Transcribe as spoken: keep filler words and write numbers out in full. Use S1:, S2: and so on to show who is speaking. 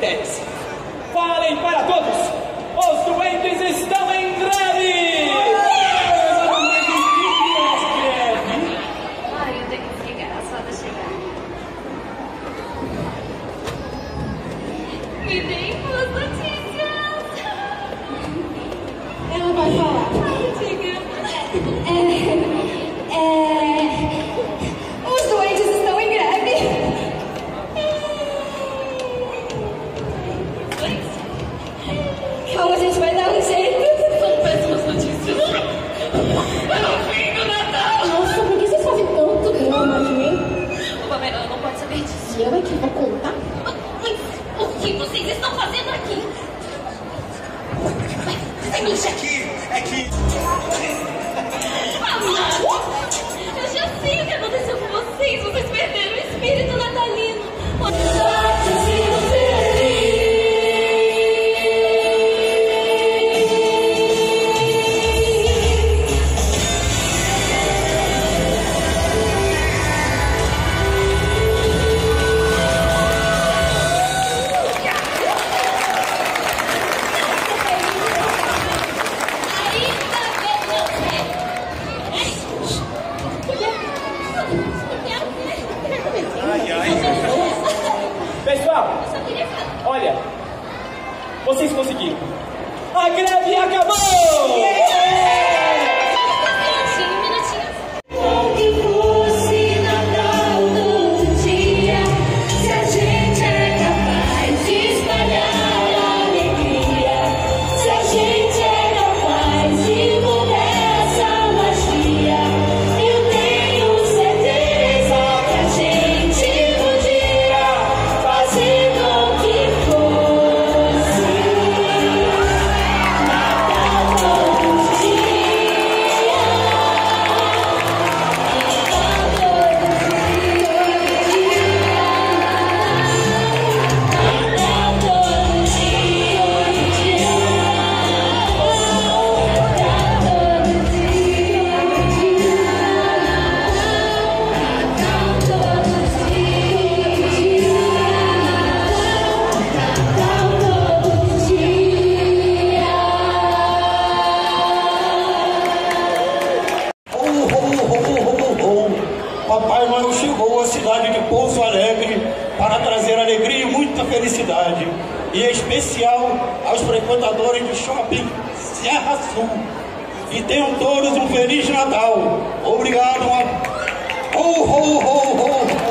S1: caracteres. Falem para todos, os duendes estão em greve!
S2: Ai, eu tenho que ligar, a Soda chegar. Me deem boas notícias!
S3: Ela vai falar.
S2: Ai, diga.
S3: É, é, os duendes estão em greve. Como a gente vai dar um jeito?
S2: São péssimas notícias. É o fim do Natal!
S3: Nossa, por que você sabe tanto drama de mim?
S2: O Pamela não pode saber disso.
S3: E eu é que vou contar?
S2: Mas o que vocês estão fazendo aqui?
S4: Isso aqui é que...
S2: Amado, eu já sei o que aconteceu com vocês. Vocês perderam o espírito natalino.
S1: Pessoal, olha, vocês conseguiram. A greve acabou!
S2: Minutinho, minutinho.
S3: Como que fosse Natal todo dia, se a gente é capaz de espalhar a alegria, se a gente é capaz de mudar essa magia, eu tenho certeza que a gente podia fazer com que fosse Natal todo dia.
S4: Ho, ho, ho, ho, ho. Papai Noel chegou à cidade de Pouso Alegre para trazer alegria e muita felicidade, e em especial aos frequentadores do shopping Serra Sul. E tenham todos um Feliz Natal. Obrigado. Ho, ho, ho, ho.